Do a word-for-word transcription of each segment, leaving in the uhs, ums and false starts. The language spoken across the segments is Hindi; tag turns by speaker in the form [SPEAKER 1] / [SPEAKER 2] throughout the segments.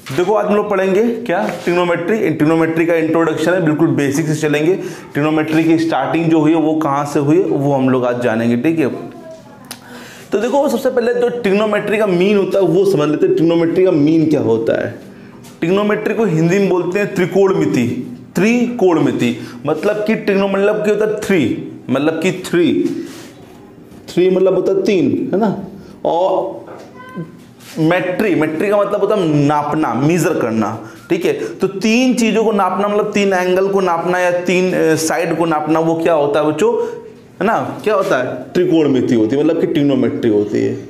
[SPEAKER 1] देखो आज हम लोग पढ़ेंगे क्या, ट्रिग्नोमेट्री। ट्रिग्नोमेट्री का इंट्रोडक्शन है, बिल्कुल बेसिक से चलेंगे। ट्रिग्नोमेट्री की स्टार्टिंग जो हुई है वो कहाँ से हुई है वो हम लोग आज जानेंगे, ठीक है। तो देखो सबसे पहले तो ट्रिग्नोमेट्री का मीन होता है वो समझ लेते हैं। ट्रिग्नोमेट्री का मीन क्या होता है? ट्रिग्नोमेट्री को हिंदी में बोलते हैं त्रिकोणमिति। त्रिकोणमिति मतलब कि ट्रिग्नो मतलब क्या होता है? थ्री मतलब कि थ्री थ्री मतलब होता है तीन, है ना। और मेट्री मेट्री का मतलब होता है नापना, मीजर करना, ठीक है। तो तीन चीजों को नापना मतलब तीन एंगल को नापना या तीन साइड को नापना, वो क्या होता है बच्चों, है ना, क्या होता है? त्रिकोणमिति होती है, मतलब कि ट्रिग्नोमेट्री होती है।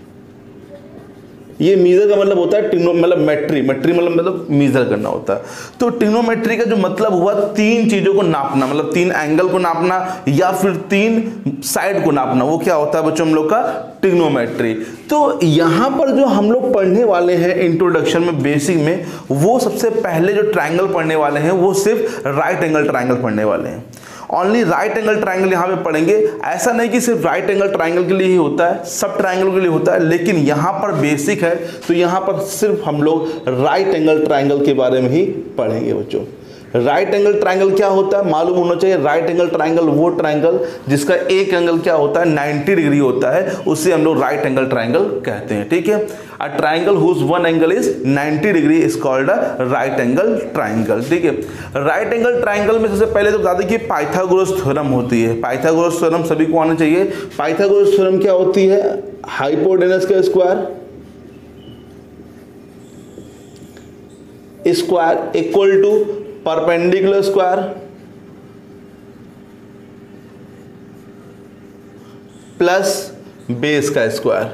[SPEAKER 1] ये मीजर का मतलब होता है ट्रिग्नो मतलब मेट्री मेट्री मतलब मतलब मीजर करना होता है। तो ट्रिग्नोमेट्री का जो मतलब हुआ तीन चीजों को नापना, मतलब तीन एंगल को नापना या फिर तीन साइड को नापना, वो क्या होता है बच्चों हम लोग का? ट्रिग्नोमेट्री। तो यहाँ पर जो हम लोग पढ़ने वाले हैं इंट्रोडक्शन में, बेसिक में, वो सबसे पहले जो ट्रायंगल पढ़ने वाले हैं वो सिर्फ राइट एंगल ट्रायंगल पढ़ने वाले हैं। ओनली राइट एंगल ट्रायंगल यहाँ पे पढ़ेंगे। ऐसा नहीं कि सिर्फ राइट एंगल ट्रायंगल के लिए ही होता है, सब ट्रायंगल के लिए होता है, लेकिन यहाँ पर बेसिक है तो यहाँ पर सिर्फ हम लोग राइट एंगल ट्रायंगल के बारे में ही पढ़ेंगे बच्चों। राइट एंगल ट्रायंगल क्या होता है मालूम होना चाहिए। राइट एंगल ट्रायंगल वो ट्रायंगल जिसका एक एंगल क्या होता है? नाइन्टी डिग्री होता है, उसे हम लोग राइट एंगल ट्रायंगल कहते हैं, ठीक है। A triangle whose one angle is ninety degree is called a right angle triangle, ठीक है। राइट एंगल ट्रायंगल में सबसे पहले तो बता दें कि पाइथागोरस थ्योरम होती है। पाइथागोरस थ्योरम सभी को आना चाहिए। पाइथागोरस थ्योरम क्या होती है? हाइपोटेनस का square square equal to perpendicular square plus base का स्क्वायर,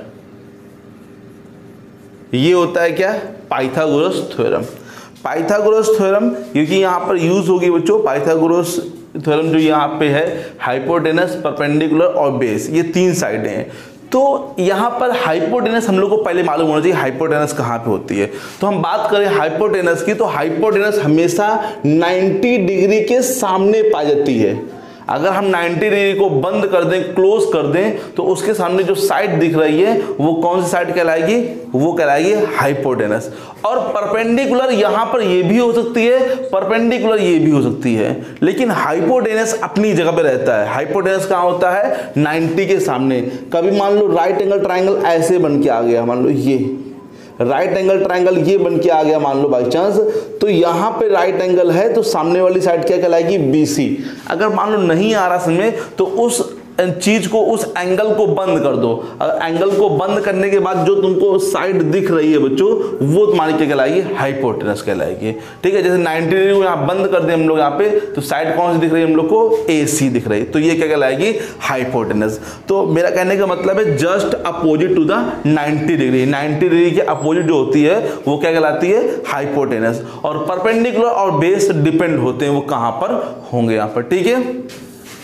[SPEAKER 1] ये होता है क्या? Pythagoras theorem. पाइथागोरस थ्योरम क्योंकि यहां पर यूज होगी बच्चों, पाइथागोरस थ्योरम जो यहां पे है, हाइपोटेनस, परपेंडिकुलर और बेस, ये तीन साइडें हैं। तो यहाँ पर हाइपोटेनस हम लोग को पहले मालूम होना चाहिए हाइपोटेनस कहाँ पे होती है। तो हम बात करें हाइपोटेनस की, तो हाइपोटेनस हमेशा नब्बे डिग्री के सामने पाई जाती है। अगर हम नब्बे डिग्री को बंद कर दें, क्लोज कर दें, तो उसके सामने जो साइड दिख रही है वो कौन सी साइड कहलाएगी? वो कहलाएगी हाइपोटेनस। और परपेंडिकुलर यहाँ पर ये भी हो सकती है, परपेंडिकुलर ये भी हो सकती है, लेकिन हाइपोटेनस अपनी जगह पे रहता है। हाइपोटेनस कहाँ होता है? नब्बे के सामने। कभी मान लो राइट एंगल ट्रायंगल ऐसे बन के आ गया, मान लो ये राइट एंगल ट्रायंगल ये बन के आ गया मान लो बाई चांस, तो यहाँ पे राइट एंगल है तो सामने वाली साइड क्या कहलाएगी? बीसी। अगर मान लो नहीं आ रहा समझ में तो उस चीज को, उस एंगल को बंद कर दो। एंगल को बंद करने के बाद जो तुमको साइड दिख रही है बच्चों, वो तुम्हारी क्या कहलाएगी? हाइपोटेनस कहलाएगी, ठीक है। जैसे नब्बे डिग्री को यहाँ बंद कर दे हम लोग यहाँ पे, तो साइड कौन सी दिख रही है हम लोग को? एसी दिख रही है, तो ये क्या कहलाएगी? हाइपोटेनस। तो मेरा कहने का मतलब है जस्ट अपोजिट टू द नब्बे डिग्री, नब्बे डिग्री के अपोजिट जो होती है वो क्या कहलाती है? हाइपोटेनस। और परपेंडिकुलर और बेस डिपेंड होते हैं वो कहाँ पर होंगे यहाँ पर, ठीक है।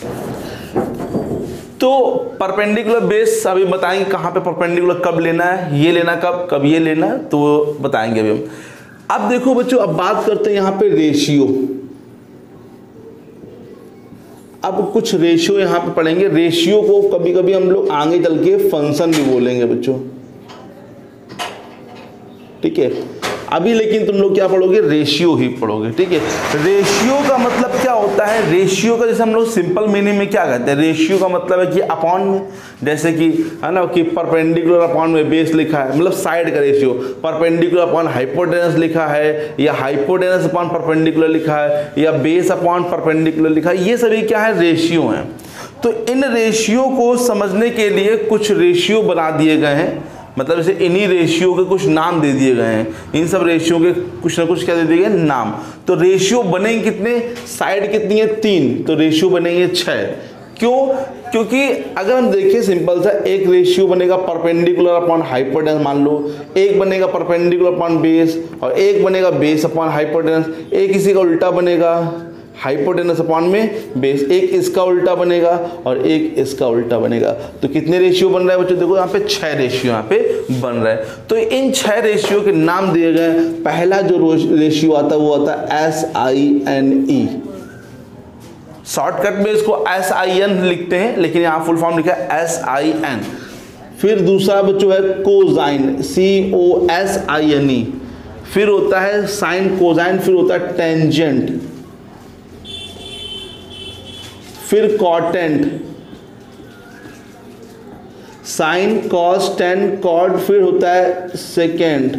[SPEAKER 1] तो परपेंडिकुलर बेस अभी बताएंगे कहाँ पे परपेंडिकुलर कब लेना है, ये लेना कब, कब ये लेना है, तो वो बताएंगे अभी हम। अब देखो बच्चों, अब बात करते हैं यहाँ पे रेशियो। अब कुछ रेशियो यहाँ पे पढ़ेंगे। रेशियो को कभी कभी हम लोग आगे चल के फंक्शन भी बोलेंगे बच्चों, ठीक है। अभी लेकिन तुम लोग क्या पढ़ोगे? रेशियो ही पढ़ोगे, ठीक है। रेशियो का मतलब क्या होता है? रेशियो का जैसे हम लोग सिंपल मीनिंग में क्या कहते हैं? रेशियो का मतलब है कि अपॉन में, जैसे कि है ना कि परपेंडिकुलर अपॉन में बेस लिखा है, मतलब साइड का रेशियो। परपेंडिकुलर अपॉन हाइपोटेनस लिखा है, या हाइपोटेनस अपॉन परपेंडिकुलर लिखा है, या बेस अपॉन परपेंडिकुलर लिखा है, ये सभी क्या है? रेशियो हैं। तो इन रेशियो को समझने के लिए कुछ रेशियो बना दिए गए हैं, मतलब जैसे इन्हीं रेशियो के कुछ नाम दे दिए गए हैं। इन सब रेशियो के कुछ ना कुछ क्या दे दिए गए? नाम। तो रेशियो बनेंगे कितने? साइड कितनी है? तीन, तो रेशियो बनेंगे छह। क्यों? क्योंकि अगर हम देखें सिंपल सा, एक रेशियो बनेगा परपेंडिकुलर अपॉन हाइपोटेनस मान लो, एक बनेगा परपेंडिकुलर अपॉन बेस, और एक बनेगा बेस अपॉन हाइपोटेनस, एक इसी का उल्टा बनेगा हाइपोटेनस अपॉन में बेस, एक इसका उल्टा बनेगा और एक इसका उल्टा बनेगा। तो कितने रेशियो बन रहा है बच्चों? देखो यहाँ पे छह रेशियो यहाँ पे बन रहा है। तो इन छह रेशियो के नाम दिए गए। पहला जो रेशियो आता है वो आता है S I N E. Shortcut में इसको एस आई एन लिखते हैं, लेकिन यहाँ फुल फॉर्म लिखा है एस आई एन। फिर दूसरा बच्चों है cosine, C O S I N E. फिर होता है साइन कोसाइन, फिर होता है टेंजेंट, फिर cotangent, sine cos tan cot, फिर होता है सेकेंड,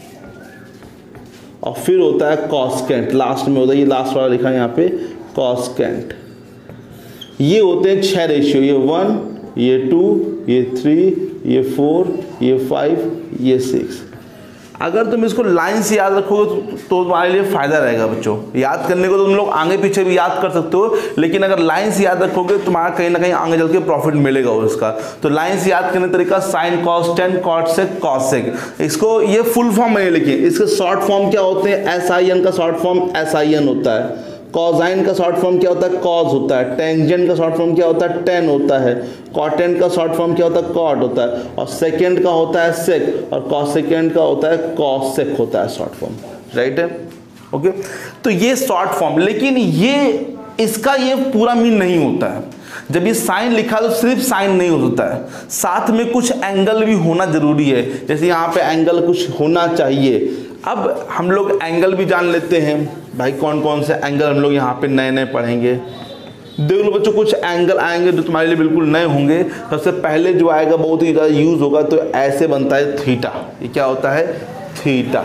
[SPEAKER 1] और फिर होता है कॉस्केंट, लास्ट में होता है, ये लास्ट वाला लिखा है यहाँ पे कॉस्केंट। ये होते हैं छह रेशियो, ये वन, ये टू, ये थ्री, ये फोर, ये फाइव, ये सिक्स। अगर तुम इसको लाइन से याद रखोगे तो, तो तुम्हारे लिए फायदा रहेगा बच्चों। याद करने को तो तुम लोग आगे पीछे भी याद कर सकते हो, लेकिन अगर लाइन से याद रखोगे तो तुम्हारा कहीं ना कहीं आगे चल के प्रॉफिट मिलेगा उसका। तो लाइन से याद करने का तरीका sine cos tan cot sec cosec. इसको ये फुल फॉर्म में लिखिए, इसके शॉर्ट फॉर्म क्या होते हैं, एस आई एन का short form S I N होता है, कॉसाइन का शॉर्ट फॉर्म क्या होता है, कॉस होता है, टेंजेंट का शॉर्ट फॉर्म क्या होता है, टेन होता है, कॉटेंट का शॉर्ट फॉर्म क्या होता है, कॉट होता है, और सेकेंड का होता है सेक, और कॉसेकेंड का होता है कॉसेक होता है शॉर्ट फॉर्म, राइट है। ओके, तो ये शॉर्ट फॉर्म, लेकिन ये इसका ये पूरा मीन नहीं होता है। जब ये साइन लिखा तो सिर्फ साइन नहीं होता है, साथ में कुछ एंगल भी होना जरूरी है। जैसे यहाँ पे एंगल कुछ होना चाहिए। अब हम लोग एंगल भी जान लेते हैं भाई, कौन कौन से एंगल हम लोग यहाँ पे नए नए पढ़ेंगे। देख लो बच्चों, कुछ एंगल आएंगे जो तुम्हारे लिए बिल्कुल नए होंगे। सबसे पहले जो आएगा बहुत ही ज़्यादा यूज होगा, तो ऐसे बनता है थीटा। ये क्या होता है, थीटा।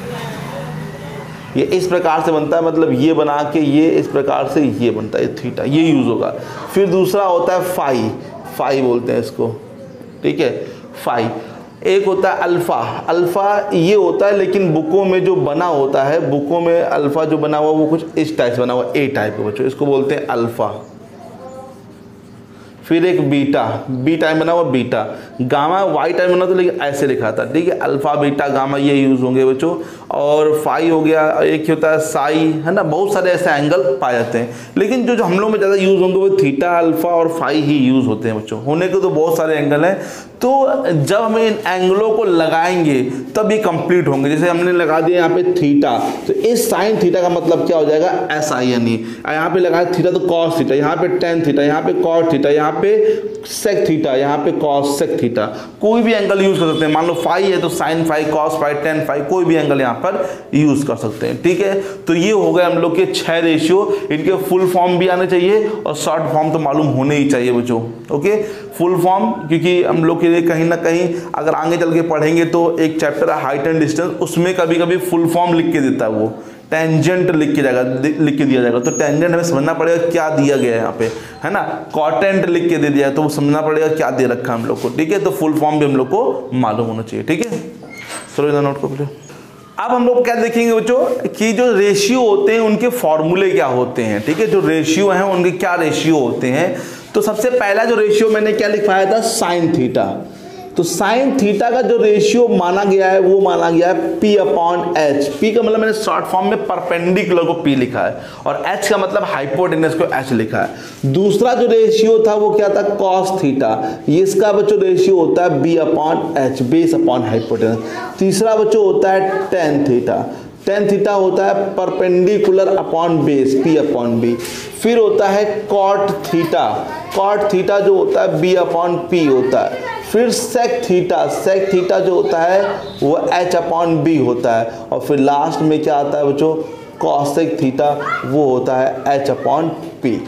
[SPEAKER 1] ये इस प्रकार से बनता है, मतलब ये बना के ये इस प्रकार से ये बनता है थीटा, ये यूज होगा। फिर दूसरा होता है फाई, फाई बोलते हैं इसको, ठीक है, फाई। एक होता है अल्फा, अल्फा ये होता है लेकिन बुकों में जो बना होता है, बुकों में अल्फा जो बना हुआ वो कुछ इस टाइप से बना हुआ, ए टाइप का बच्चों, इसको बोलते हैं अल्फा। फिर एक बीटा, बी टाइम बना हुआ बीटा, गामा वाई टाइम बना तो लेकिन ऐसे लिखा था, ठीक है, अल्फा बीटा गामा ये यूज होंगे बच्चों। और फाई हो गया, एक होता है साई, है ना, बहुत सारे ऐसे एंगल पाए जाते हैं, लेकिन जो जो हम लोग में ज़्यादा यूज होंगे वो थीटा अल्फा और फाई ही यूज होते हैं बच्चों। होने के तो बहुत सारे एंगल हैं, तो जब हम इन एंगलों को लगाएंगे तब ये कंप्लीट होंगे। जैसे हमने लगा दिया यहाँ पे थीटा, तो इस साइन थीटा का मतलब क्या हो जाएगा, एस आई एन ई। यहाँ पे लगाया थीटा तो कॉस थीटा, यहाँ पे टेन थीटा, यहाँ पे कॉट थीटा, यहाँ पे सेक थीटा, यहाँ पे कॉस सेक थीटा। कोई भी एंगल यूज कर सकते हैं। मान लो फाई है तो sine phi, cos phi, tan phi, कोई भी एंगल यहाँ पर यूज कर सकते हैं, ठीक है। तो ये हो गए हम लोग के छह रेशियो। इनके फुल फॉर्म भी आने चाहिए और शॉर्ट फॉर्म तो मालूम होने ही चाहिए बच्चों। ओके, फुल फॉर्म, क्योंकि हम लोग के लिए कहीं ना कहीं अगर आगे चल के पढ़ेंगे तो एक चैप्टर है हाइट एंड डिस्टेंस, उसमें कभी कभी फुल फॉर्म लिख के देता है, वो टेंजेंट लिख के जाएगा, लिख के दिया जाएगा। तो टेंजेंट हमें समझना पड़ेगा क्या दिया गया है यहाँ पे, है ना। कॉटेंट लिख के दे दिया है तो वो समझना पड़ेगा क्या दे रखा है हम लोग को, ठीक है। तो फुल फॉर्म भी हम लोग को मालूम होना चाहिए, ठीक है। चलो इधर नोट कर। अब हम लोग क्या देखेंगे बच्चों कि जो रेशियो होते हैं उनके फॉर्मूले क्या होते हैं, ठीक है। जो रेशियो हैं उनके क्या रेशियो होते हैं। तो सबसे पहला जो रेशियो मैंने क्या लिखवाया था, साइन थीटा। तो साइन थीटा का जो रेशियो माना गया है वो माना गया है P अपॉन एच। P का मतलब मैंने शॉर्ट फॉर्म में परपेंडिकुलर को P लिखा है, और H का मतलब हाइपोटेनस को H लिखा है। दूसरा जो रेशियो था वो क्या था, कॉस थीटा। इसका बच्चों रेशियो होता है B upon H, base upon hypotenuse. तीसरा बच्चों होता है टेन थीटा। टेन थीटा होता है perpendicular upon base, P upon B. फिर होता है कॉट थीटा। कॉट थीटा जो होता है B अपॉन पी होता है। फिर सेक थीटा, सेक थीटा जो होता है वो H अपॉन बी होता है। और फिर लास्ट में क्या आता है बच्चों, कॉसेक थीटा, वो होता है H अपॉन पी।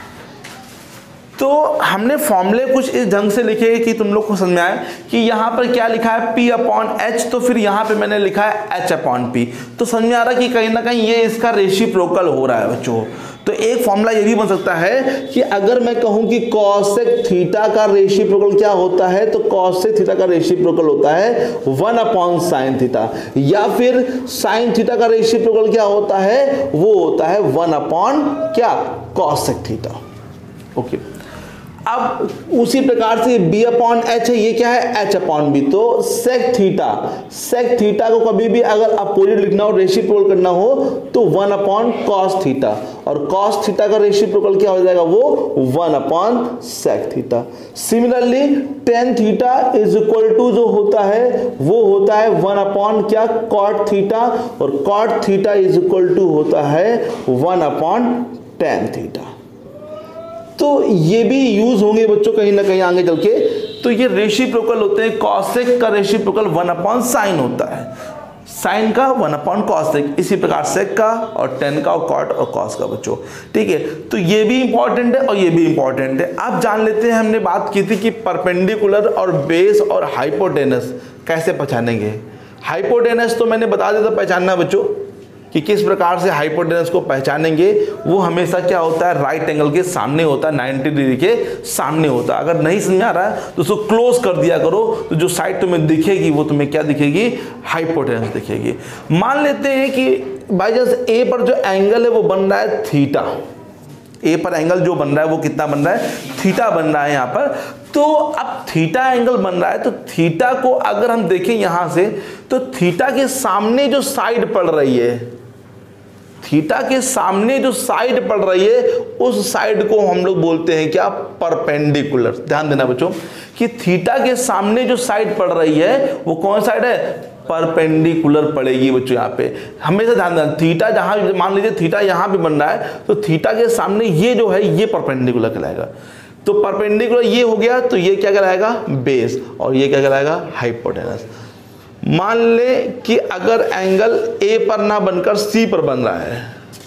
[SPEAKER 1] तो हमने फॉर्मूले कुछ इस ढंग से लिखे कि तुम लोग को समझ में आए कि यहाँ पर क्या लिखा है, P अपॉन एच, तो फिर यहाँ पे मैंने लिखा है H अपॉन पी। तो समझ में आ रहा है कि कहीं ना कहीं ये इसका रेसिप्रोकल हो रहा है बच्चों। तो एक फॉर्मूला ये भी बन सकता है कि अगर मैं कहूं कि कॉसेक थीटा का रेसिप्रोकल क्या होता है, तो कॉसेक थीटा का रेसिप्रोकल होता है वन अपॉन साइन थीटा, या फिर साइन थीटा का रेसिप्रोकल क्या होता है, वो होता है वन अपॉन क्या, कॉसेक थीटा। ओके, अब उसी प्रकार से b अपॉन एच है, ये क्या है, h अपॉन बी। तो सेक थीटा, सेक थीटा को कभी भी अगर अपोजिट लिखना हो, रेसिप्रोकल करना हो, तो वन अपॉन कॉस थीटा, और कॉस थीटा का रेसिप्रोकल क्या हो जाएगा, वो one upon sec theta. Similarly tan theta is equal to जो होता है वो होता है वन अपॉन क्या, कॉट थीटा, और cot theta is equal to होता है वन अपॉन टेन थीटा। तो ये भी यूज होंगे बच्चों कहीं ना कहीं आगे चल के। तो ये रेसिप्रोकल होते हैं। कॉसेक का रेसिप्रोकल वन अपॉन साइन होता है, साइन का वन अपॉन कॉस सेक, इसी प्रकार सेक का और टेन का और कॉट और कॉस का बच्चों। ठीक है, तो ये भी इंपॉर्टेंट है और ये भी इंपॉर्टेंट है। अब जान लेते हैं, हमने बात की थी कि परपेंडिकुलर और बेस और हाइपोटेनस कैसे पहचानेंगे। हाइपोटेनस तो मैंने बता दिया था पहचानना बच्चों कि किस प्रकार से हाइपोटेनस को पहचानेंगे। वो हमेशा क्या होता है, राइट एंगल के सामने होता है, नाइन्टी डिग्री के सामने होता है। अगर नहीं समझ आ रहा है तो उसको क्लोज कर दिया करो, तो जो साइड तुम्हें दिखेगी वो तुम्हें क्या दिखेगी, हाइपोटेनस दिखेगी। मान लेते हैं कि बाई चांस ए पर जो एंगल है वो बन रहा है थीटा, ए पर एंगल जो बन रहा है वो कितना बन रहा है, थीटा बन रहा है यहाँ पर। तो अब थीटा एंगल बन रहा है, तो थीटा को अगर हम देखें यहां से, तो थीटा के सामने जो साइड पड़ रही है, थीटा के सामने जो साइड पड़ रही है उस साइड को हम लोग बोलते हैं क्या, परपेंडिकुलर। ध्यान देना बच्चों कि थीटा के सामने जो साइड पड़ रही है वो कौन साइड है, परपेंडिकुलर पड़ेगी बच्चों। यहाँ पे हमेशा ध्यान देना, थीटा जहां मान लीजिए थीटा यहां पे बन रहा है, तो थीटा के सामने ये जो है ये परपेंडिकुलर कहलाएगा। तो परपेंडिकुलर ये हो गया, तो ये क्या कहलाएगा, बेस, और ये क्या कहलाएगा, हाइपोटेनस। मान ले कि अगर एंगल ए पर ना बनकर सी पर बन रहा है,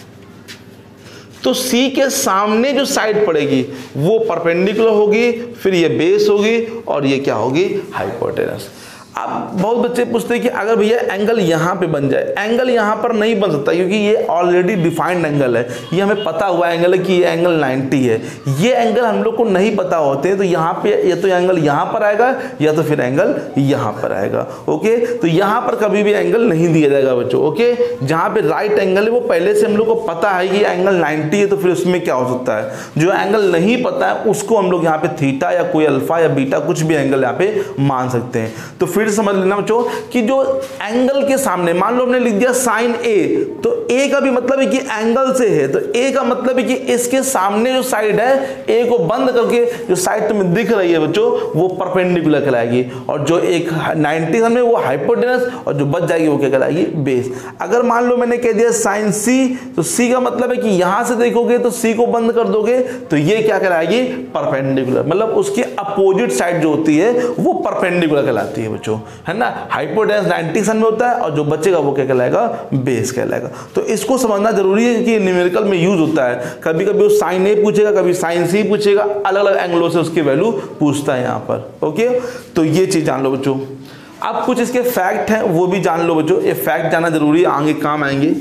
[SPEAKER 1] तो सी के सामने जो साइड पड़ेगी वो परपेंडिकुलर होगी, फिर ये बेस होगी और ये क्या होगी, हाइपोटेनस। अब बहुत बच्चे पूछते हैं कि अगर भैया एंगल यहाँ पे बन जाए, एंगल यहाँ पर नहीं बन सकता क्योंकि ये ऑलरेडी डिफाइंड एंगल है, ये हमें पता हुआ एंगल है कि ये एंगल नाइन्टी है। ये एंगल हम लोग को नहीं पता होते हैं, तो यहाँ पे या तो एंगल यहाँ पर आएगा या तो फिर एंगल यहाँ पर आएगा। ओके, तो यहाँ पर कभी भी एंगल नहीं दिया जाएगा बच्चों। ओके, जहाँ पे राइट एंगल है वो पहले से हम लोग को पता है कि एंगल नाइन्टी है, तो फिर उसमें क्या हो सकता है, जो एंगल नहीं पता है उसको हम लोग यहाँ पे थीटा या कोई अल्फा या बीटा कुछ भी एंगल यहाँ पे मान सकते हैं। तो फिर समझ लेना बच्चों कि जो एंगल के सामने, मान लो हमने लिख दिया साइन ए, तो ए का भी मतलब है कि एंगल से है, तो ए का मतलब है कि इसके सामने जो साइड है, ए को बंद करके जो साइड तुम्हें दिख रही है बच्चों वो परपेंडिकुलर कहलाएगी, और जो एक नाइन्टी सामने वो हाइपोटेनस, और जो बच जाएगी वो क्या कहलाएगी, बेस। अगर मान लो मैंने कह दिया साइन सी, तो सी का मतलब है कि यहां से देखोगे तो सी को बंद कर दोगे तो ये क्या कहलाएगी, परपेंडिकुलर, मतलब उसके अपोजिट साइड जो होती है वो परपेंडिकुलर कहलाती है बच्चों, है ना। हाइपोटेनस नाइन्टी सन में होता है और जो बचेगा वो क्या कहलाएगा, बेस कहलाएगा। तो इसको समझना जरूरी है कि न्यूमेरिकल में यूज होता है। कभी कभी वो साइन ए पूछेगा, कभी साइन सी पूछेगा, अलग अलग एंगलों से उसकी वैल्यू पूछता है यहाँ पर। ओके, तो ये चीज जान लो बच्चों। अब कुछ इसके फैक्ट हैं वो भी जान लो बच्चों, ये फैक्ट जानना जरूरी है, आगे काम आएंगे।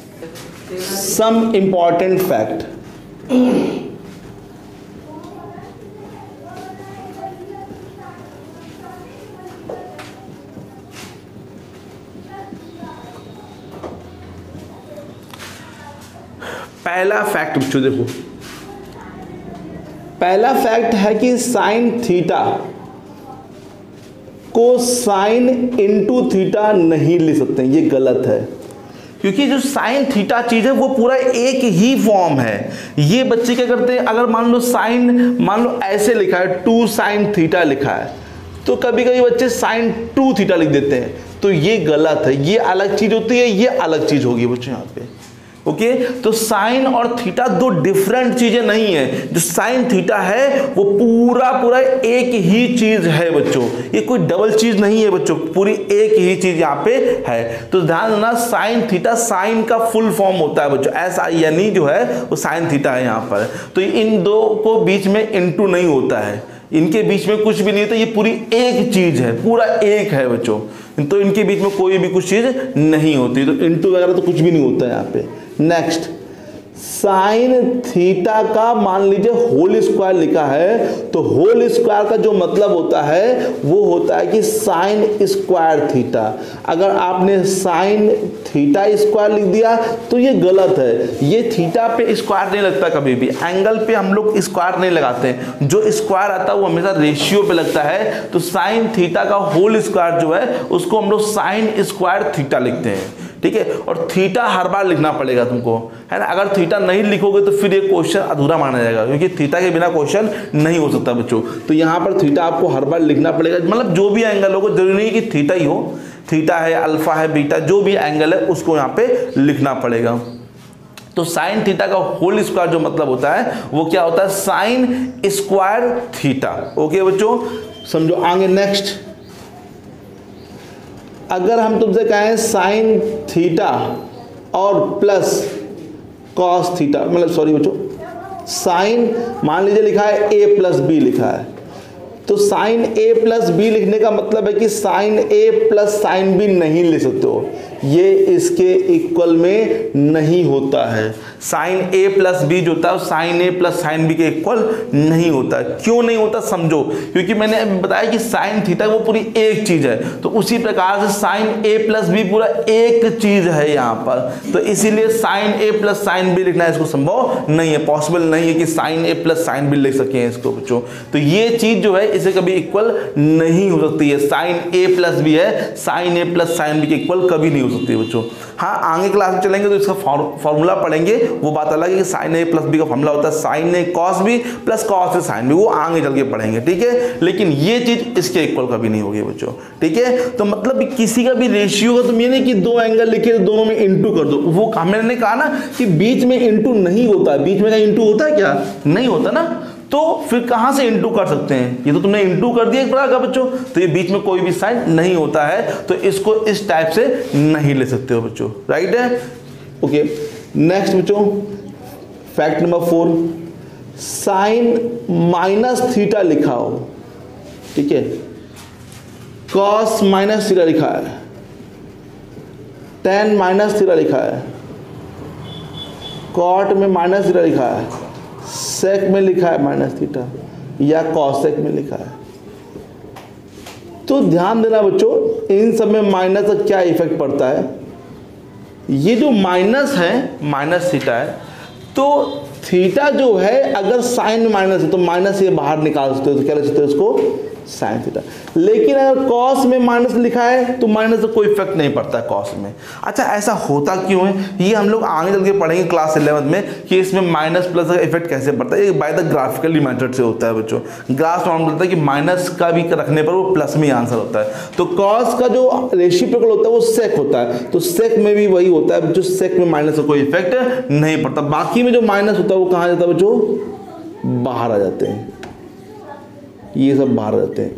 [SPEAKER 1] Some important fact. पहला फैक्ट बच्चों देखो, पहला फैक्ट है कि साइन थीटा को साइन इंटू थीटा नहीं लिख सकते, ये गलत है। क्योंकि जो साइन थीटा चीज है वो पूरा एक ही फॉर्म है। ये बच्चे क्या करते हैं, अगर मान लो साइन, मान लो ऐसे लिखा है टू साइन थीटा लिखा है, तो कभी कभी बच्चे साइन टू थीटा लिख देते हैं, तो ये गलत है। ये अलग चीज होती है, ये अलग चीज होगी बच्चों यहाँ पे। Okay okay? तो साइन और थीटा दो डिफरेंट चीजें नहीं है। जो साइन थीटा है वो पूरा पूरा एक ही चीज है बच्चों, ये कोई डबल चीज नहीं है बच्चों, पूरी एक ही चीज यहाँ पे है। तो ध्यान देना, साइन थीटा साइन का फुल फॉर्म होता है बच्चों, एस आई एन ई जो है वो साइन थीटा है यहाँ पर। तो इन दो को बीच में इंटू नहीं होता है, इनके बीच में कुछ भी नहीं होता, ये पूरी एक चीज है, पूरा एक है बच्चों। तो इनके बीच में कोई भी कुछ चीज नहीं होती, तो इंटू वगैरह तो कुछ भी नहीं होता है यहाँ पे। नेक्स्ट, साइन थीटा का मान लीजिए होल स्क्वायर लिखा है, तो होल स्क्वायर का जो मतलब होता है वो होता है कि साइन स्क्वायर थीटा। अगर आपने साइन थीटा स्क्वायर लिख दिया तो ये गलत है। ये थीटा पे स्क्वायर नहीं लगता, कभी भी एंगल पे हम लोग स्क्वायर नहीं लगाते हैं, जो स्क्वायर आता है वो हमेशा रेशियो पे लगता है। तो साइन थीटा का होल स्क्वायर जो है उसको हम लोग साइन स्क्वायर थीटा लिखते हैं, ठीक है। और थीटा हर बार लिखना पड़ेगा तुमको, है ना। अगर थीटा नहीं लिखोगे तो फिर ये क्वेश्चन अधूरा माना जाएगा, क्योंकि थीटा के बिना क्वेश्चन नहीं हो सकता बच्चों। तो यहाँ पर थीटा आपको हर बार लिखना पड़ेगा, मतलब जो भी एंगल होगा, जरूरी नहीं कि थीटा ही हो, थीटा है, अल्फा है, बीटा, जो भी एंगल है उसको यहाँ पे लिखना पड़ेगा। तो साइन थीटा का होल स्क्वायर जो मतलब होता है वो क्या होता है, साइन स्क्वायर थीटा। ओके बच्चों, समझो आगे। नेक्स्ट, अगर हम तुमसे कहें साइन थीटा और प्लस कॉस थीटा, मतलब सॉरी बच्चों, साइन मान लीजिए लिखा है ए प्लस बी लिखा है, तो साइन ए प्लस बी लिखने का मतलब है कि sine A plus sine B नहीं ले सकते हो, ये इसके इक्वल में नहीं होता है। साइन ए प्लस बी जो होता है sine A plus sine B के इक्वल नहीं होता है। क्यों नहीं होता समझो, क्योंकि मैंने बताया कि साइन थीटा वो पूरी एक चीज है, तो उसी प्रकार से साइन ए प्लस बी पूरा एक चीज है यहाँ पर, तो इसीलिए sine A plus sine B लिखना इसको संभव नहीं है, पॉसिबल नहीं है कि sine A plus sine B लिख सके इसको बच्चों। तो ये चीज जो है इसे कभी इक्वल नहीं हो सकती है। साइन ए प्लस बी है, sine A plus sine B के इक्वल कभी नहीं हो सकती है बच्चों। हाँ, आगे क्लास में चलेंगे तो इसका फॉर्मूला पढ़ेंगे, वो बात अलग है कि साइन ए प्लस बी का फॉर्मूला होता है sine A cos B plus cos A sine B, वो आगे चल के पढ़ेंगे, ठीक है। लेकिन ये चीज इसके इक्वल कभी नहीं होगी बच्चों, ठीक है। तो मतलब किसी का भी रेशियो का तुम ये नहीं कि दो एंगल लिखे तो दोनों में इंटू कर दो, वो मैंने कहा ना कि बीच में इंटू नहीं होता, बीच में का इंटू होता है क्या, नहीं होता ना, तो फिर कहां से इंटू कर सकते हैं, ये तो तुमने इंटू कर दिया एक प्रकार का बच्चों, तो ये बीच में कोई भी साइन नहीं होता है, तो इसको इस टाइप से नहीं ले सकते हो बच्चों, राइट है। ओके, नेक्स्ट बच्चों fact number four, sine minus theta लिखा हो, ठीक है, कॉस माइनस थीटा लिखा है, टेन माइनस थीटा लिखा है, कॉट में माइनस थीटा लिखा है, सेक में लिखा है माइनस थीटा, या कॉसेक में लिखा है, तो ध्यान देना बच्चों इन सब में माइनस का क्या इफेक्ट पड़ता है। ये जो माइनस है माइनस थीटा है, तो थीटा जो है अगर साइन में माइनस है तो माइनस ये बाहर निकाल सकते हो, तो क्या लिख सकते हो इसको साइन थीटा। लेकिन अगर कॉस में माइनस लिखा है तो माइनस से कोई इफेक्ट नहीं पड़ता है कॉस में। अच्छा, ऐसा होता क्यों है, ये हम लोग आगे चल के पढ़ेंगे क्लास इलेवंथ में कि इसमें माइनस प्लस का इफेक्ट कैसे पड़ता है। ये बाय द ग्राफिकली मेथड से होता है बच्चों। ग्राफ फॉर्म करता है कि माइनस का भी रखने पर वो प्लस में आंसर होता है। तो कॉस का जो रेसिप्रोकल होता है वो सेक होता है, तो सेक में भी वही होता है, जो सेक में माइनस का कोई इफेक्ट नहीं पड़ता। बाकी में जो माइनस होता है वो कहाँ जाता है बच्चों, बाहर आ जाते हैं, ये सब बाहर रहते हैं,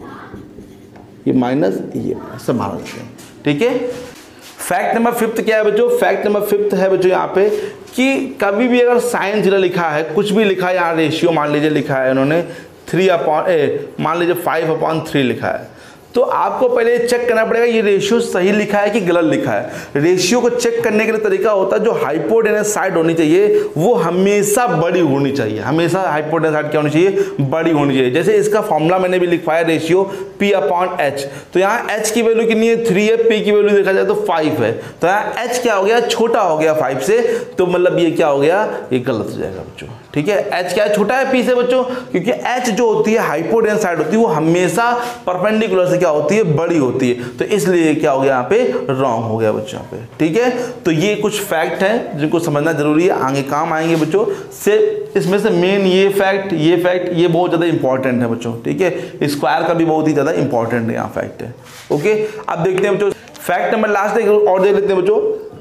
[SPEAKER 1] ये माइनस ये सब बाहर रहते हैं, ठीक है। फैक्ट नंबर फिफ्थ क्या है बच्चों, फैक्ट नंबर फिफ्थ है बच्चों यहाँ पे कि कभी भी अगर साइन थीटा लिखा है, कुछ भी लिखा है, यहाँ रेशियो मान लीजिए लिखा है उन्होंने थ्री अपॉन ए मान लीजिए फाइव अपॉन थ्री लिखा है, तो आपको पहले चेक करना पड़ेगा ये रेशियो सही लिखा है कि गलत लिखा है। रेशियो को चेक करने के लिए तरीका होता है, जो हाइपोटेनस साइड होनी चाहिए वो हमेशा बड़ी होनी चाहिए, हमेशा हाइपोटेनस साइड क्या होनी चाहिए, बड़ी होनी चाहिए। जैसे इसका फॉर्मूला मैंने भी लिखवाया रेशियो पी अपॉन एच, तो यहाँ एच की वैल्यू कितनी है, थ्री है, पी की वैल्यू देखा जाए तो फाइव है, तो यहाँ एच क्या हो गया, छोटा हो गया फाइव से, तो मतलब ये क्या हो गया, ये गलत हो जाएगा बच्चों, ठीक है। एच क्या है, छोटा है पी से बच्चों, क्योंकि एच जो होती है हाइपोटेनस साइड होती है वो हमेशा परपेंडिकुलर से क्या होती है, बड़ी होती है, तो इसलिए क्या हो गया यहाँ पे, रॉन्ग हो गया बच्चों यहाँ पे, ठीक है। तो ये कुछ फैक्ट हैं जिनको समझना जरूरी है, आगे काम आएंगे बच्चों। से इसमें से मेन ये फैक्ट ये फैक्ट ये बहुत ज्यादा इंपॉर्टेंट है बच्चों, ठीक है। स्क्वायर का भी बहुत ही ज्यादा इंपॉर्टेंट है यहाँ फैक्ट है, ओके। अब देखते हैं बच्चों फैक्ट नंबर लास्ट और देख लेते हैं बच्चों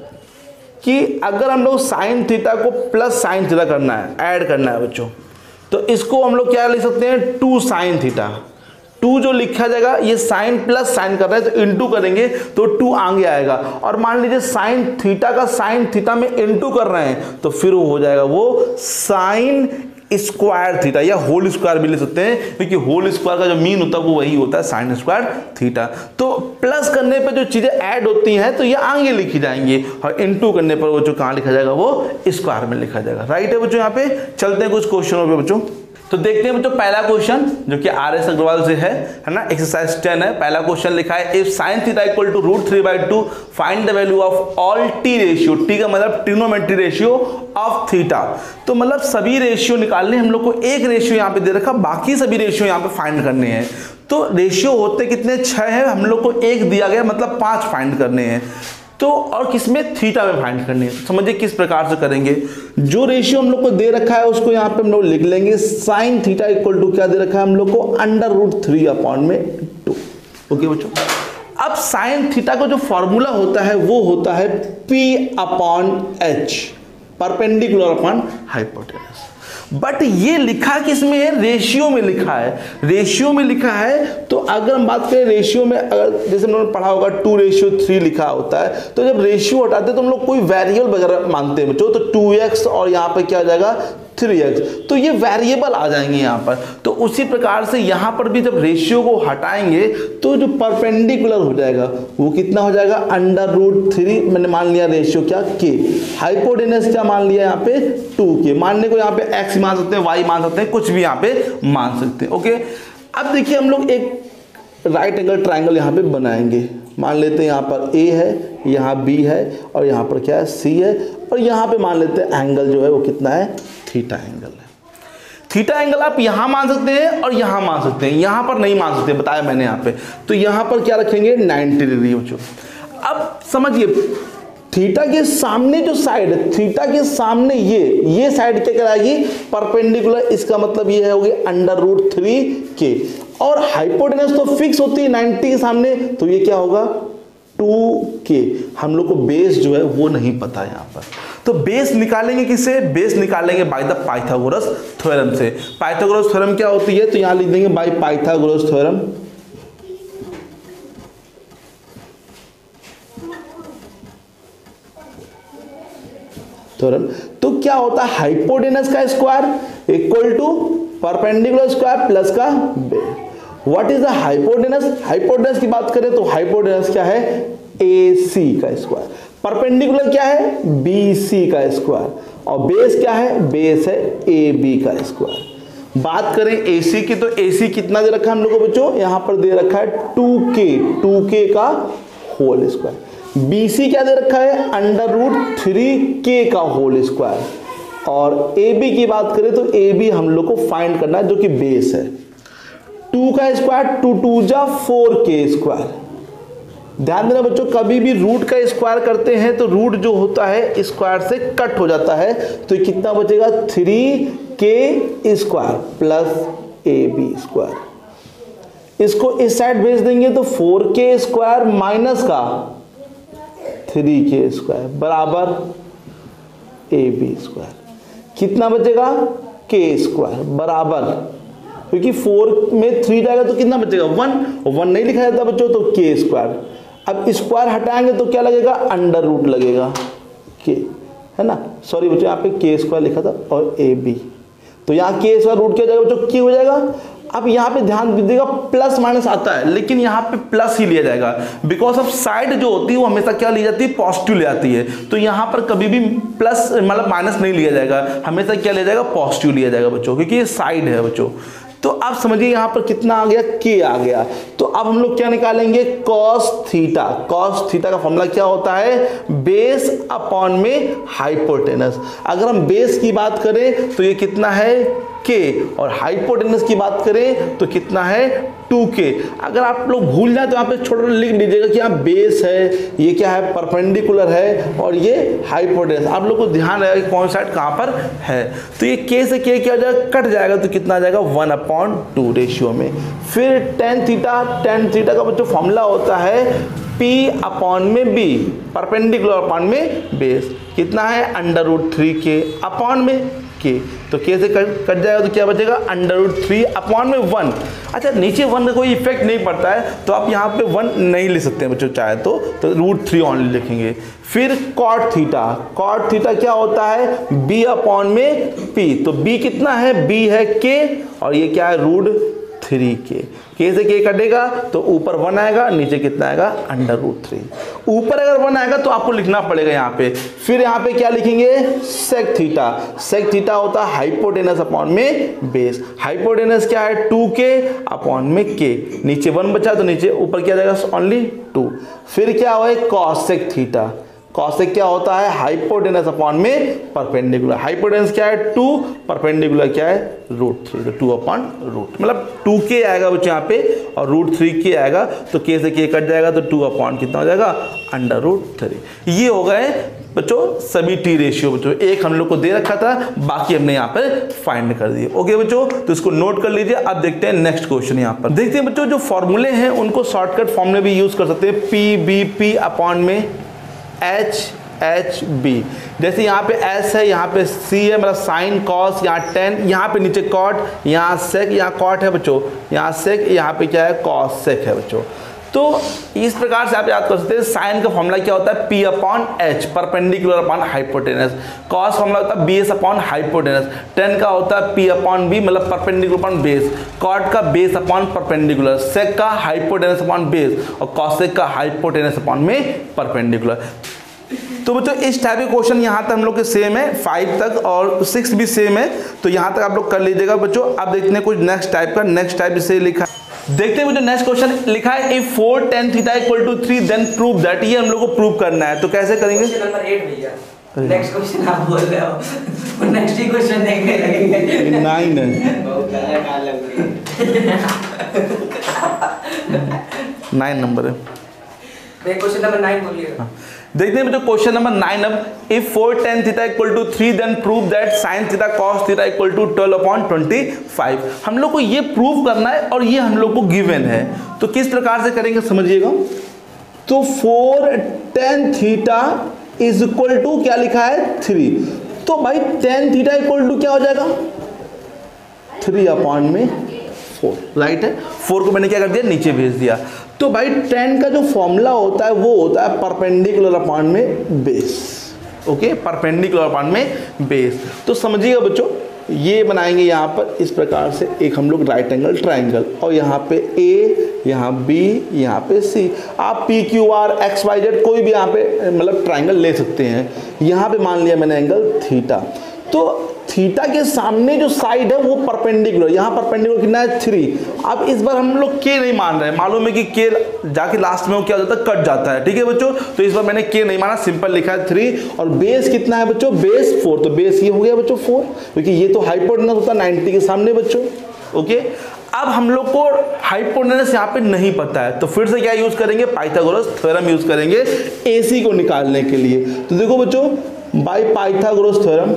[SPEAKER 1] कि अगर हम लोग साइन थीटा को प्लस साइन थीटा करना है, ऐड करना है बच्चों, तो इसको हम लोग क्या लिख सकते हैं, टू साइन थीटा। टू जो लिखा जाएगा, ये साइन प्लस साइन कर रहे हैं तो इंटू करेंगे तो टू आगे आएगा, और मान लीजिए साइन थीटा का साइन थीटा में इंटू कर रहे हैं तो फिर वो हो जाएगा वो साइन स्क्वायर थीटा, या होल स्क्वायर भी ले सकते हैं, क्योंकि होल स्क्वायर का जो मीन होता है वो वही होता है साइन स्क्वायर थीटा। तो प्लस करने पे जो चीजें ऐड होती हैं तो ये आगे लिखी जाएंगी, और इनटू करने पर वो जो कहाँ लिखा जाएगा वो स्क्वायर में लिखा जाएगा, राइट है बच्चों। यहाँ पे चलते हैं कुछ क्वेश्चनों पे बच्चों। तो देखते हैं बच्चों पहला क्वेश्चन जो कि आर एस अग्रवाल से है है ना, एक्सरसाइज टेन है। पहला क्वेश्चन लिखा है if sine theta equal to root three by two find the value of all T ratio, T का मतलब ट्रिग्नोमेट्री रेशियो ऑफ थीटा। तो मतलब सभी रेशियो निकालने, हम लोग को एक रेशियो यहाँ पे दे रखा, बाकी सभी रेशियो यहाँ पे फाइंड करने हैं। तो रेशियो होते कितने, छह है, हम लोग को एक दिया गया मतलब पांच फाइंड करने हैं। तो और किसमें, थीटा में फाइंड करनी है। तो समझिए किस प्रकार से करेंगे। जो रेशियो हम लोग को दे रखा है उसको यहाँ पे हम लोग लिख लेंगे, साइन थीटा इक्वल टू क्या दे रखा है हम लोग को, अंडर रूट थ्री अपॉन में टू। ओके बच्चों, अब साइन थीटा का जो फॉर्मूला होता है वो होता है P upon H, perpendicular upon hypotenuse. But ये लिखा किसमें है, रेशियो में लिखा है, रेशियो में लिखा है। तो अगर हम बात करें रेशियो में, अगर जैसे हम लोगों ने पढ़ा होगा टू रेशियो थ्री लिखा होता है, तो जब रेशियो हटाते हैं तो हम लोग कोई वेरिएबल वगैरह मानते हैं बच्चों, तो टू एक्स और यहाँ पर क्या हो जाएगा थ्री एक्स, तो ये वेरिएबल आ जाएंगे यहाँ पर। तो उसी प्रकार से यहाँ पर भी जब रेशियो को हटाएंगे तो जो परपेंडिकुलर हो जाएगा वो कितना हो जाएगा, अंडर रूट थ्री, मैंने मान लिया रेशियो क्या के, हाइपोटेनस क्या मान लिया यहाँ पे टू के, मानने को यहाँ पे एक्स मान सकते हैं, वाई मान सकते हैं, कुछ भी यहाँ पे मान सकते हैं। ओके, अब देखिए हम लोग एक राइट एंगल ट्राइंगल यहाँ पे बनाएंगे। मान लेते हैं यहाँ पर ए है, यहाँ बी है और यहाँ पर क्या है सी है, और यहाँ पे मान लेते हैं एंगल जो है वो कितना है, थीटा एंगल है। थीटा एंगल आप यहाँ मान सकते हैं और यहाँ मान सकते हैं, यहाँ पर नहीं मान सकते, बताया मैंने यहाँ पे। तो यहाँ पर क्या रखेंगे, नाइन्टी डिग्री बच्चों। अब समझिए थीटा के सामने जो साइड है, थीटा के सामने ये ये साइड क्या कराएगी, परपेंडिकुलर, इसका मतलब ये होगी अंडर रूट थ्री के, और हाइपोटेनस तो फिक्स होती है नाइन्टी के सामने, तो ये क्या होगा टू के। हम लोग को बेस जो है वो नहीं पता है यहाँ पर, तो बेस निकालेंगे किससे, बेस निकालेंगे बाय द पाइथागोरस थ्योरम से। पाइथागोरस थ्योरम क्या होती है, तो यहाँ लिख देंगे बाय पाइथागोरस थ्योरम। थ्योरम तो क्या होता है, हाइपोटेनस का square equal to perpendicular square plus का base. What is the hypotenuse, hypotenuse की बात करें तो हाइपोटेनस क्या है, ए सी का स्क्वायर, परपेंडिकुलर क्या है, बी सी का स्क्वायर, और बेस क्या है, बेस है ए बी का स्क्वायर। बात करें ए सी की, तो ए सी कितना दे रखा है हम लोग को बच्चों, यहाँ पर दे रखा है टू के, टू के का होल स्क्वायर। बी सी क्या दे रखा है, अंडर रूट थ्री के का होल स्क्वायर, और ए बी की बात करें तो ए बी हम लोग को फाइंड करना है जो कि बेस है। टू का स्क्वायर, टू टू जा फोर के स्क्वायर। ध्यान देना बच्चों, कभी भी रूट का स्क्वायर करते हैं तो रूट जो होता है स्क्वायर से कट हो जाता है, तो ये कितना बचेगा, थ्री के square plus A B square. इसको इस साइड भेज देंगे तो फोर के स्क्वायर माइनस का थ्री के स्क्वायर बराबर ए बी स्क्वायर। कितना बचेगा, के स्क्वायर बराबर, क्योंकि फोर में थ्री जाएगा तो कितना बचेगा, वन, और वन नहीं लिखा जाता बच्चों, तो के स्क्वायर। अब स्क्वायर हटाएंगे तो क्या लगेगा, अंडर रूट लगेगा के, है ना, सॉरी बच्चों यहाँ पे के स्क्वायर लिखा था और ए बी, तो यहाँ के स्क्वायर रूट क्या जाएगा बच्चों, के हो जाएगा। अब यहाँ पे ध्यान दीजिएगा प्लस माइनस आता है, लेकिन यहाँ पे प्लस ही लिया जाएगा, बिकॉज ऑफ साइड जो होती है वो हमेशा क्या ली जाती है, पॉजिटिव ले आती है। तो यहाँ पर कभी भी प्लस मतलब माइनस नहीं लिया जाएगा, हमेशा क्या लिया जाएगा, पॉजिटिव लिया जाएगा बच्चों, क्योंकि ये साइड है बच्चों। तो आप समझिए यहाँ पर कितना आ गया, के आ गया। तो अब हम लोग क्या निकालेंगे, कॉस थीटा। कॉस थीटा का फॉर्मूला क्या होता है, बेस अपॉन में हाइपोटेनस। अगर हम बेस की बात करें तो ये कितना है, के, और हाइपोटेनस की बात करें तो कितना है, टू के। अगर आप लोग भूल जाए तो यहाँ पे छोटा लिख दीजिएगा कि यहाँ बेस है, ये क्या है, परपेंडिकुलर है, और ये हाइपोटेनस। आप लोग को ध्यान रहेगा कि कौन साइड कहाँ पर है। तो ये के से के क्या हो जाएगा, कट जाएगा, तो कितना आ जाएगा, वन अपॉन टू रेशियो में। फिर टेन थीटा, टेन थीटा का जो फॉर्मूला होता है P अपॉन में बी, परपेंडिकुलर अपॉन में बेस, कितना है, अंडर रूट थ्री के अपॉन में के। तो के से कट कट जाएगा तो क्या बचेगा, अंडर रूट थ्री अपॉन में वन। अच्छा, नीचे वन का कोई इफेक्ट नहीं पड़ता है, तो आप यहाँ पे वन नहीं ले सकते हैं बच्चों, चाहे तो तो रूट थ्री ऑनली लिखेंगे। फिर कॉट थीटा, कॉट थीटा क्या होता है, बी अपॉन में पी। तो बी कितना है, बी है के, और ये क्या है, रूट थ्री के। के से के कटेगा तो ऊपर वन आएगा, नीचे कितना आएगा, अंडर रूट थ्री। ऊपर अगर वन आएगा तो आपको लिखना पड़ेगा यहाँ पे। फिर यहाँ पे क्या लिखेंगे, सेक थीटा। सेक थीटा होता है हाइपोटेनस अपॉन में बेस। हाइपोटेनस क्या है, टू के अपॉन में के। नीचे वन बचा तो नीचे ऊपर क्या जाएगा, ओनली टू। फिर क्या हुआ, कॉसेक थीटा। कॉसेक क्या होता है, हाइपोटेनस अपॉन में परपेंडिकुलर। हाइपोटेनस क्या है, टू, परपेंडिकुलर क्या है, रूट थ्री। तो टू अपॉन रूट, मतलब टू के आएगा बच्चों यहाँ पे, और रूट थ्री के आएगा, तो के से के कट जाएगा, तो टू अपॉन कितना हो जाएगा, अंडर रूट थ्री। ये हो गए बच्चों सभी टी रेशियो बच्चों। एक हम लोग को दे रखा था, बाकी हमने यहाँ पर फाइंड कर दिए। ओके बच्चों, तो इसको नोट कर लीजिए। अब देखते हैं नेक्स्ट क्वेश्चन। यहाँ पर देखते हैं बच्चों, जो फॉर्मूले हैं उनको शॉर्टकट फॉर्म में भी यूज कर सकते हैं। पी बी पी अपॉन में एच एच बी। जैसे यहाँ पे एस है, यहाँ पे सी है, मतलब साइन कॉस, यहाँ टेन, यहाँ पे नीचे कॉट, यहाँ सेक, यहाँ कॉट है बच्चों, यहाँ सेक, यहाँ पे क्या है कॉस सेक है बच्चों। तो इस प्रकार से आप याद कर सकते हैं। साइन का फॉर्मूला क्या होता है, P upon H, perpendicular upon hypotenuse. Cos formula होता है बेस अपॉन हाइपोटेनस। टेन का होता है पी अपॉन बी, मतलब परपेंडिकुलर अपॉन बेस। कॉट का बेस अपॉन परपेंडिकुलर, सेक का हाइपोटेनस अपॉन बेस, और कॉसेक का हाइपोटेनस अपॉन में परपेंडिकुलर। तो बच्चों इस टाइप के क्वेश्चन यहाँ तक हम लोग के सेम है, फाइव तक और सिक्स भी सेम है, तो यहाँ तक आप लोग कर लीजिएगा बच्चों। अब देखते हैं कुछ नेक्स्ट टाइप का। नेक्स्ट टाइप इसे लिखा, देखते हैं बच्चों नेक्स्ट क्वेश्चन लिखा है, if four tan theta equal to three then prove that. ये हम लोग को प्रूव करना है, तो कैसे करेंगे?
[SPEAKER 2] नंबर एट भैया, नेक्स्ट क्वेश्चन आप बोल रहे हो, नेक्स्ट ही क्वेश्चन देखने लगेंगे।
[SPEAKER 1] नाइन है,
[SPEAKER 2] बहुत काला काला
[SPEAKER 1] नाइन नंबर है,
[SPEAKER 2] क्वेश्चन नंबर नाइन बोलिए।
[SPEAKER 1] देखते हैं बच्चों क्वेश्चन नंबर नाइन। अब if four tan theta equal to three then prove that sine theta cos theta equal to twelve upon twenty five. हम लोग को ये प्रूव करना है और ये हम लोग को गिवन है, तो किस प्रकार से करेंगे समझिएगा। तो four tan theta is equal to क्या लिखा है थ्री, तो भाई टेन थीटा इक्वल टू क्या हो जाएगा थ्री अपॉन में फोर, राइट है। फोर को मैंने क्या कर दिया नीचे भेज दिया। तो भाई टेन का जो फॉर्मूला होता है वो होता है परपेंडिकुलर अपॉन में बेस, ओके, परपेंडिकुलर अपॉन में बेस। तो समझिएगा बच्चों, ये बनाएंगे यहाँ पर इस प्रकार से एक हम लोग राइट एंगल ट्राइंगल, और यहाँ पे ए, यहाँ बी, यहाँ पे सी। आप P Q R X Y Z कोई भी यहाँ पे मतलब ट्राइंगल ले सकते हैं। यहाँ पे मान लिया मैंने एंगल थीटा, तो थीटा के सामने जो साइड है वो परपेंडिकुलर, यहाँ परपेंडिकुलर कितना है थ्री। अब इस बार हम लोग के नहीं मान रहे हैं, मालूम है कि के जाके लास्ट में वो क्या हो जाता है कट जाता है, ठीक है बच्चों। तो इस बार मैंने के नहीं माना, सिंपल लिखा है थ्री। और बेस कितना है बच्चों, बेस फोर, तो बेस ये हो गया बच्चों फोर, क्योंकि ये तो हाइपोटेनस होता है नाइन्टी के सामने बच्चों, ओके। अब हम लोग को हाइपोटेनस यहाँ पे नहीं पता है, तो फिर से क्या यूज करेंगे, पाइथागोरस थ्योरम यूज करेंगे एसी को निकालने के लिए। तो देखो बच्चों, बाय पाइथागोरस थ्योरम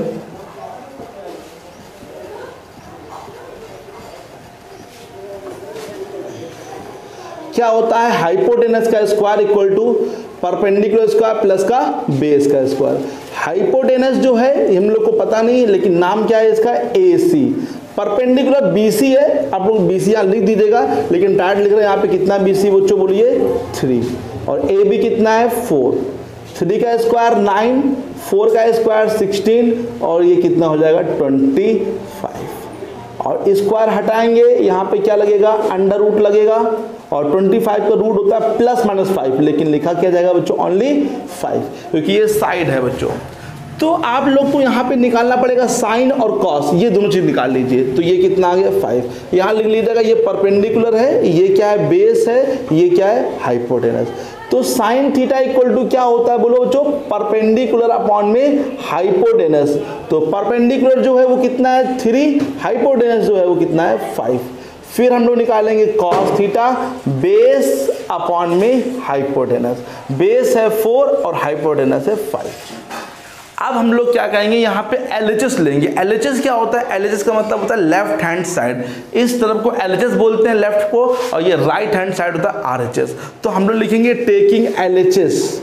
[SPEAKER 1] क्या होता है, हाइपोटेनस का square equal to perpendicular square plus का बेस का स्क्वायर। हाइपोटेनस जो है हम लोग को पता नहीं है, लेकिन नाम क्या है इसका, ए सी। परपेंडिकुलर बी सी है, आप लोग बी सी यहाँ लिख दीजिएगा, लेकिन डायरेक्ट लिख रहे हैं यहाँ पे कितना बी सी बच्चों बोलिए थ्री, और ए बी कितना है फोर। थ्री का स्क्वायर नाइन, फोर का स्क्वायर सिक्सटीन, और ये कितना हो जाएगा ट्वेंटी फाइव। और स्क्वायर हटाएंगे, यहाँ पे क्या लगेगा, अंडर रूट लगेगा, और ट्वेंटी फाइव का रूट होता है प्लस माइनस फाइव, लेकिन लिखा क्या जाएगा बच्चों ओनली फाइव, क्योंकि ये साइड है बच्चों। तो आप लोग को यहाँ पे निकालना पड़ेगा साइन और कॉस, ये दोनों चीज निकाल लीजिए। तो ये कितना आ गया फाइव, यहाँ लिख लीजिएगा ये परपेंडिकुलर है, ये क्या है बेस है, ये क्या है हाइपोटेनस। तो साइन थीटा इक्वल टू क्या होता है बोलो बच्चों, परपेंडिकुलर अपॉन में हाइपोटेनस। तो परपेंडिकुलर जो है वो कितना है थ्री, हाइपोटेनस जो है वो कितना है फाइव। फिर हम लोग निकालेंगे कॉस थीटा, बेस अपॉन में हाइपोटेनस। बेस है फोर और हाइपोटेनस है फाइव। अब हम लोग क्या करेंगे, यहाँ पे एल एच एस लेंगे। एल एच एस क्या होता है, एल एच एस का मतलब होता है लेफ्ट हैंड साइड। इस तरफ को एल एच एस बोलते हैं लेफ्ट को, और ये राइट हैंड साइड होता है आर एच एस। तो हम लोग लिखेंगे taking L H S,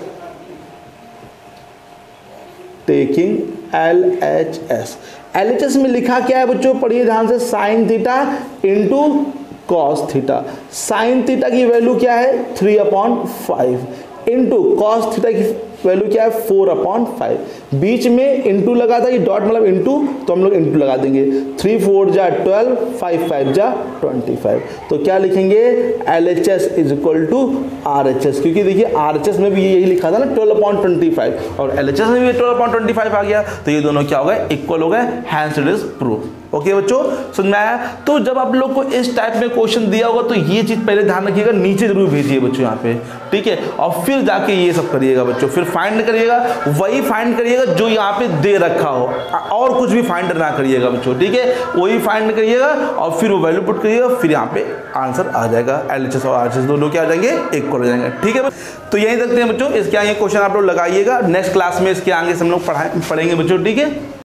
[SPEAKER 1] taking L H S. L H S में लिखा क्या है बच्चों, पढ़िए ध्यान से, sine theta into cos theta. Sine theta की वैल्यू क्या है three upon five, into cos theta की वैल्यू क्या है फोर अपॉन फाइव। बीच में इंटू लगा था, ये डॉट मतलब इंटू, तो हम लोग इंटू लगा देंगे। थ्री फोर जा ट्वेल्व, फाइव फाइव जा ट्वेंटी फाइव। तो क्या लिखेंगे, L H S is equal to R H S, क्योंकि देखिए आर एच एस में भी यही लिखा था ना ट्वेल्व अपॉन ट्वेंटी फाइव, और एल एच एस में भी ट्वेल्व अपॉन ट्वेंटी फाइव आ गया। तो ये दोनों क्या हो गए, इक्वल हो गए, hence it is proof. Okay बच्चों, समझ में आया। तो जब आप लोग को इस टाइप में क्वेश्चन दिया होगा तो ये चीज पहले ध्यान रखिएगा, नीचे जरूर भेजिए बच्चों यहाँ पे, ठीक है। और फिर जाके ये सब करिएगा बच्चों, फिर फाइंड करिएगा, वही फाइंड करिएगा जो यहाँ पे दे रखा हो, और कुछ भी फाइंड ना करिएगा बच्चों, ठीक है। वही फाइंड करिएगा और फिर वो वैल्यू पुट करिएगा, फिर यहाँ पे आंसर आ जाएगा। एल एच एस और आर एच एस दोनों क्या आ जाएंगे, इक्वल हो जाएंगे, ठीक है। तो यही देखते हैं बच्चों, इसके आगे क्वेश्चन आप लोग लगाइएगा। नेक्स्ट क्लास में इसके आगे हम लोग पढ़ाए पढ़ेंगे बच्चों, ठीक है।